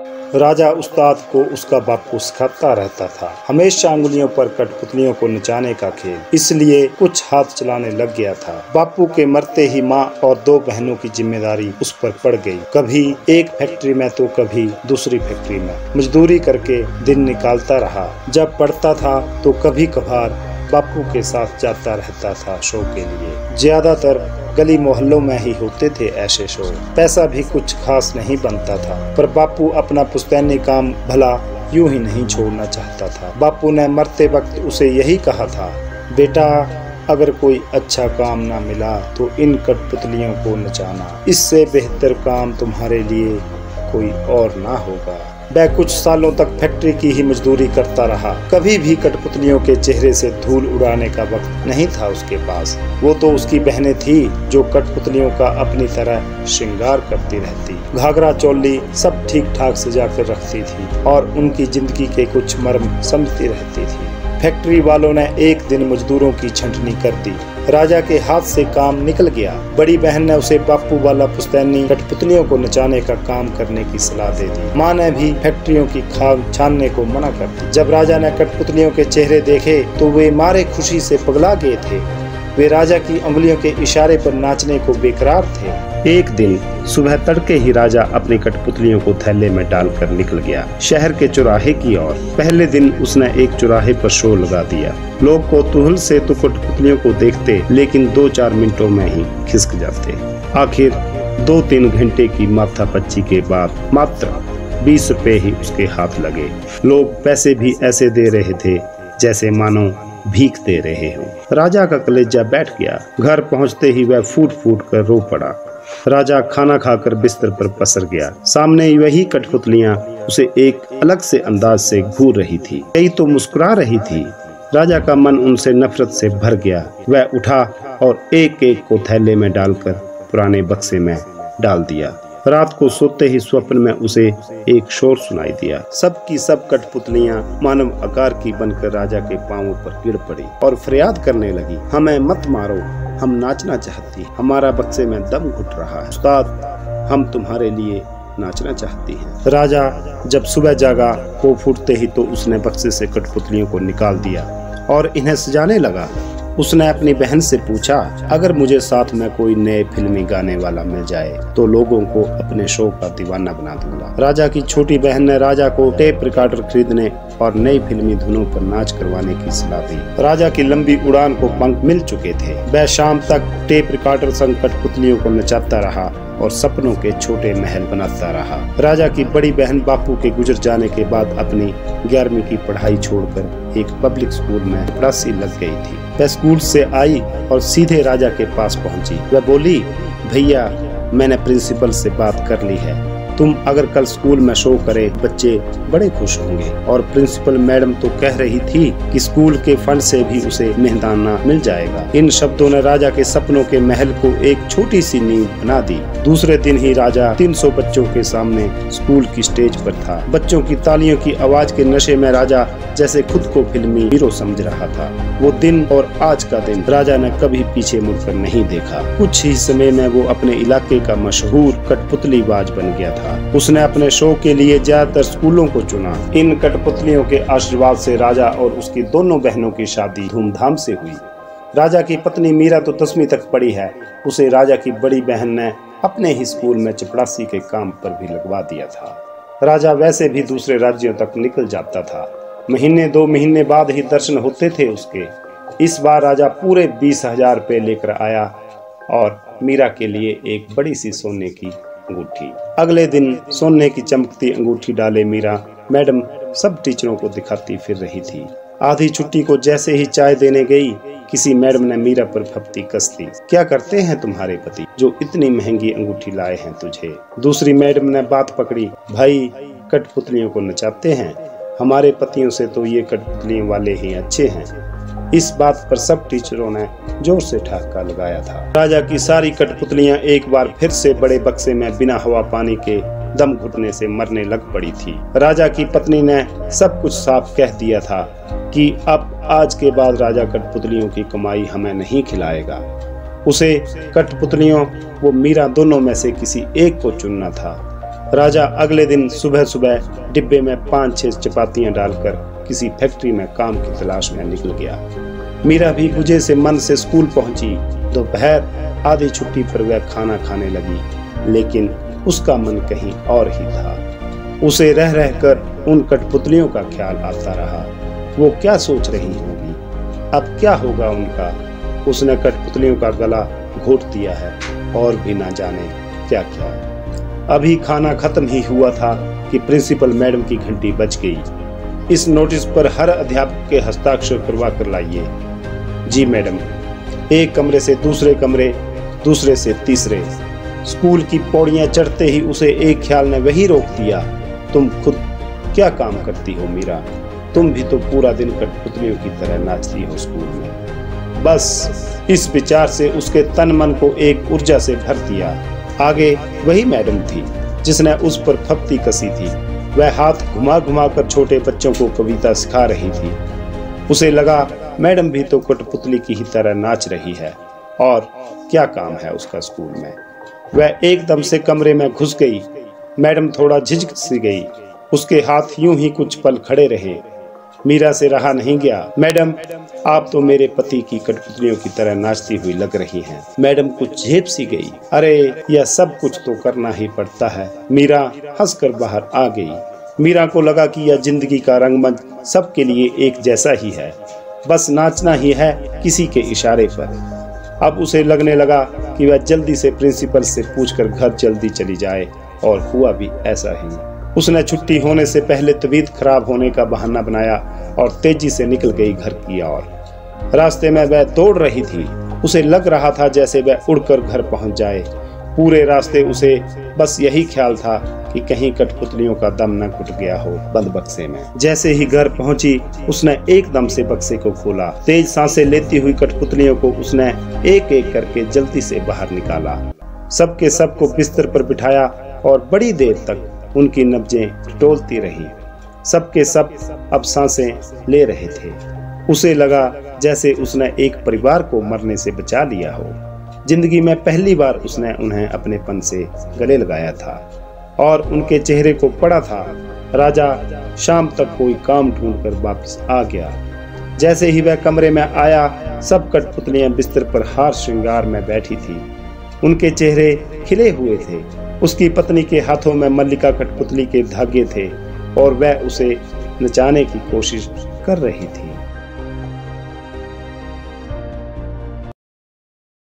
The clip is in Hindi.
राजा उस्ताद को उसका बापू सिखाता रहता था, हमेशा अंगुलियों पर कठपुतलियों को नचाने का खेल, इसलिए कुछ हाथ चलाने लग गया था। बापू के मरते ही माँ और 2 बहनों की जिम्मेदारी उस पर पड़ गई। कभी एक फैक्ट्री में तो कभी दूसरी फैक्ट्री में मजदूरी करके दिन निकालता रहा। जब पढ़ता था तो कभी कभार बापू के साथ जाता रहता था शो के लिए। ज्यादातर गली मोहल्लों में ही होते थे ऐसे शो। पैसा भी कुछ खास नहीं बनता था, पर बापू अपना पुश्तैनी काम भला यूं ही नहीं छोड़ना चाहता था। बापू ने मरते वक्त उसे यही कहा था, बेटा अगर कोई अच्छा काम ना मिला तो इन कठपुतलियों को नचाना, इससे बेहतर काम तुम्हारे लिए कोई और ना होगा। वह कुछ सालों तक फैक्ट्री की ही मजदूरी करता रहा। कभी भी कठपुतलियों के चेहरे से धूल उड़ाने का वक्त नहीं था उसके पास। वो तो उसकी बहनें थी जो कठपुतलियों का अपनी तरह श्रृंगार करती रहती, घाघरा चोली सब ठीक ठाक सजा कर रखती थी और उनकी जिंदगी के कुछ मर्म समझती रहती थी। फैक्ट्री वालों ने एक दिन मजदूरों की छंटनी कर दी। राजा के हाथ से काम निकल गया। बड़ी बहन ने उसे बापू वाला पुश्तैनी कठपुतलियों को नचाने का काम करने की सलाह दे दी। माँ ने भी फैक्ट्रियों की खाद छानने को मना कर दी। जब राजा ने कठपुतलियों के चेहरे देखे तो वे मारे खुशी से पगला गए थे। वे राजा की उंगलियों के इशारे पर नाचने को बेकरार थे। एक दिन सुबह तड़के ही राजा अपनी कठपुतलियों को थैले में डालकर निकल गया शहर के चौराहे की ओर। पहले दिन उसने एक चौराहे पर शो लगा दिया। लोग कौतूहल से तो कठपुतलियों को देखते, लेकिन 2-4 मिनटों में ही खिसक जाते। आखिर 2-3 घंटे की माथापच्ची के बाद मात्र 20 रुपए ही उसके हाथ लगे। लोग पैसे भी ऐसे दे रहे थे जैसे मानो भीख दे रहे हो। राजा का कलेजा बैठ गया। घर पहुंचते ही वह फूट फूट कर रो पड़ा। राजा खाना खाकर बिस्तर पर पसर गया। सामने वही कठपुतलियां उसे एक अलग से अंदाज से घूर रही थी, कई तो मुस्कुरा रही थी। राजा का मन उनसे नफरत से भर गया। वह उठा और एक एक को थैले में डालकर पुराने बक्से में डाल दिया। रात को सोते ही स्वप्न में उसे एक शोर सुनाई दिया। सब की सब कठपुतलियां मानव आकार की बनकर राजा के पांवों पर गिर पड़ी और फरियाद करने लगी, हमें मत मारो, हम नाचना चाहती, हमारा बक्से में दम घुट रहा है, उस्ताद हम तुम्हारे लिए नाचना चाहती हैं। राजा जब सुबह जागा को फूटते ही तो उसने बक्से से कठपुतलियों को निकाल दिया और इन्हें सजाने लगा। उसने अपनी बहन से पूछा, अगर मुझे साथ में कोई नए फिल्मी गाने वाला मिल जाए तो लोगों को अपने शो का दीवाना बना दूंगा। राजा की छोटी बहन ने राजा को टेप रिकॉर्डर खरीदने और नई फिल्मी धुनों पर नाच करवाने की सलाह दी। राजा की लंबी उड़ान को पंख मिल चुके थे। वह शाम तक टेप रिकॉर्डर संग कठपुतलियों को नचाता रहा और सपनों के छोटे महल बनाता रहा। राजा की बड़ी बहन बापू के गुजर जाने के बाद अपनी 11वीं की पढ़ाई छोड़कर एक पब्लिक स्कूल में पढ़ासी लग गई थी। वह स्कूल से आई और सीधे राजा के पास पहुंची। वह बोली, भैया मैंने प्रिंसिपल से बात कर ली है, तुम अगर कल स्कूल में शो करे बच्चे बड़े खुश होंगे। और प्रिंसिपल मैडम तो कह रही थी कि स्कूल के फंड से भी उसे मेहदाना मिल जाएगा। इन शब्दों ने राजा के सपनों के महल को एक छोटी सी नींव बना दी। दूसरे दिन ही राजा 300 बच्चों के सामने स्कूल की स्टेज पर था। बच्चों की तालियों की आवाज के नशे में राजा जैसे खुद को फिल्मी हीरो समझ रहा था। वो दिन और आज का दिन राजा ने कभी पीछे मुड़कर नहीं देखा। कुछ ही समय में वो अपने इलाके का मशहूर कठपुतलीबाज बन गया था। उसने अपने शो के लिए ज्यादातर स्कूलों को चुना। इन कठपुतलियों के आशीर्वाद से राजा और उसकी दोनों बहनों की शादी धूमधाम से हुई। राजा की पत्नी मीरा तो 10वीं तक पढ़ी है। उसे राजा की बड़ी बहन ने अपने ही स्कूल में चपड़ासी के काम पर भी लगवा दिया था। राजा वैसे भी दूसरे राज्यों तक निकल जाता था। महीने 2 महीने बाद ही दर्शन होते थे उसके। इस बार राजा पूरे 20,000 रुपए लेकर आया और मीरा के लिए एक बड़ी सी सोने की अंगूठी। अगले दिन सोने की चमकती अंगूठी डाले मीरा मैडम सब टीचरों को दिखाती फिर रही थी। आधी छुट्टी को जैसे ही चाय देने गई, किसी मैडम ने मीरा पर फप्ती कस दी, क्या करते हैं तुम्हारे पति जो इतनी महंगी अंगूठी लाए हैं तुझे? दूसरी मैडम ने बात पकड़ी, भाई कठपुतलियों को नचाते हैं, हमारे पतियों से तो ये कठपुतलियों वाले ही अच्छे हैं। इस बात पर सब टीचरों ने जोर से ठहाका लगाया था। राजा की सारी कठपुतलियां एक बार फिर से बड़े बक्से में बिना हवा पानी के दम घुटने से मरने लग पड़ी थी। राजा की पत्नी ने सब कुछ साफ कह दिया था कि अब आज के बाद राजा कठपुतलियों की कमाई हमें नहीं खिलाएगा। उसे कठपुतलियों वो मीरा दोनों में से किसी एक को चुनना था। राजा अगले दिन सुबह सुबह डिब्बे में 5-6 चपातियां डालकर किसी फैक्ट्री में काम की तलाश में निकल गया। मीरा भी गुजे से मन से स्कूल पहुंची। दोपहर आधी छुट्टी पर वह खाना खाने लगी, लेकिन उसका मन कहीं और ही था। उसे रह रहकर उन कठपुतलियों का ख्याल आता रहा। वो क्या सोच रही होगी, अब क्या होगा उनका। उसने कठपुतलियों का गला घोट दिया है और भी ना जाने क्या क्या। अभी खाना खत्म ही हुआ था कि प्रिंसिपल मैडम की घंटी बज गई। इस नोटिस पर हर अध्यापक के हस्ताक्षर करवा कर लाइए। जी मैडम। एक कमरे से दूसरे कमरे, दूसरे से तीसरे। स्कूल की पौड़ियां चढ़ते ही उसे एक ख्याल ने वही रोक दिया। तुम खुद क्या काम करती हो मीरा? तुम भी तो पूरा दिन कठपुतलियों की तरह नाचती हो स्कूल में। बस इस विचार से उसके तन मन को एक ऊर्जा से भर दिया। आगे वही मैडम थी जिसने उस पर फप्ती कसी थी। वह हाथ घुमा घुमा कर छोटे बच्चों को कविता सिखा रही थी। उसे लगा मैडम भी तो कठपुतली की ही तरह नाच रही है और क्या काम है उसका स्कूल में। वह एकदम से कमरे में घुस गई। मैडम थोड़ा झिझक सी गई। उसके हाथ यूं ही कुछ पल खड़े रहे। मीरा से रहा नहीं गया। मैडम, आप तो मेरे पति की कठपुतलियों की तरह नाचती हुई लग रही हैं। मैडम कुछ झेप सी गई। अरे यह सब कुछ तो करना ही पड़ता है। मीरा हंसकर बाहर आ गई। मीरा को लगा कि यह जिंदगी का रंगमंच सबके लिए एक जैसा ही है, बस नाचना ही है किसी के इशारे पर। अब उसे लगने लगा कि वह जल्दी से प्रिंसिपल से पूछकर घर जल्दी चली जाए, और हुआ भी ऐसा ही। उसने छुट्टी होने से पहले तबीयत खराब होने का बहाना बनाया और तेजी से निकल गई घर की ओर। रास्ते में वह दौड़ रही थी। उसे लग रहा था जैसे वह उड़कर घर पहुंच जाए। पूरे रास्ते उसे बस यही ख्याल था कि कहीं कठपुतलियों का दम न घुट गया हो बंद बक्से में। जैसे ही घर पहुंची उसने एकदम से बक्से को खोला। तेज सांसें लेती हुई कठपुतलियों को उसने एक एक करके जल्दी से बाहर निकाला। सबके सबको बिस्तर पर बिठाया और बड़ी देर तक उनकी नब्जें टटोलती रही। सबके सब अब सांसें ले रहे थे। उसे लगा जैसे उसने एक परिवार को मरने से बचा लिया हो। जिंदगी में पहली बार उसने उन्हें अपनेपन से गले लगाया था और उनके चेहरे को पढ़ा था। राजा शाम तक कोई काम ढूंढकर वापस आ गया। जैसे ही वह कमरे में आया, सब कठपुतलियां बिस्तर पर हार श्रृंगार में बैठी थी। उनके चेहरे खिले हुए थे। उसकी पत्नी के हाथों में मल्लिका कठपुतली के धागे थे और वह उसे नचाने की कोशिश कर रही थी।